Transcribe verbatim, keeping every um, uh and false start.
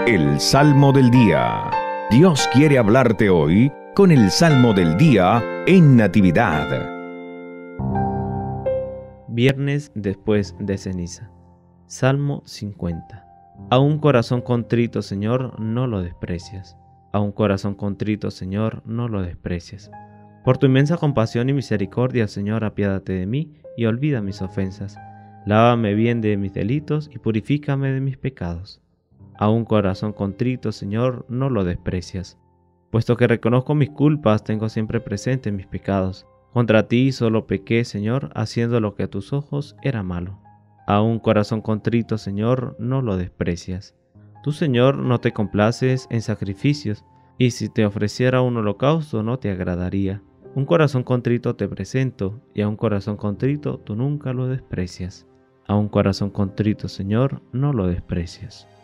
El Salmo del Día. Dios quiere hablarte hoy con el Salmo del Día en Natividad. Viernes después de ceniza. Salmo cincuenta. A un corazón contrito, Señor, no lo desprecias. A un corazón contrito, Señor, no lo desprecias. Por tu inmensa compasión y misericordia, Señor, apiádate de mí y olvida mis ofensas. Lávame bien de mis delitos y purifícame de mis pecados. A un corazón contrito, Señor, no lo desprecias. Puesto que reconozco mis culpas, tengo siempre presente mis pecados. Contra ti solo pequé, Señor, haciendo lo que a tus ojos era malo. A un corazón contrito, Señor, no lo desprecias. Tú, Señor, no te complaces en sacrificios, y si te ofreciera un holocausto no te agradaría. Un corazón contrito te presento, y a un corazón contrito tú nunca lo desprecias. A un corazón contrito, Señor, no lo desprecias.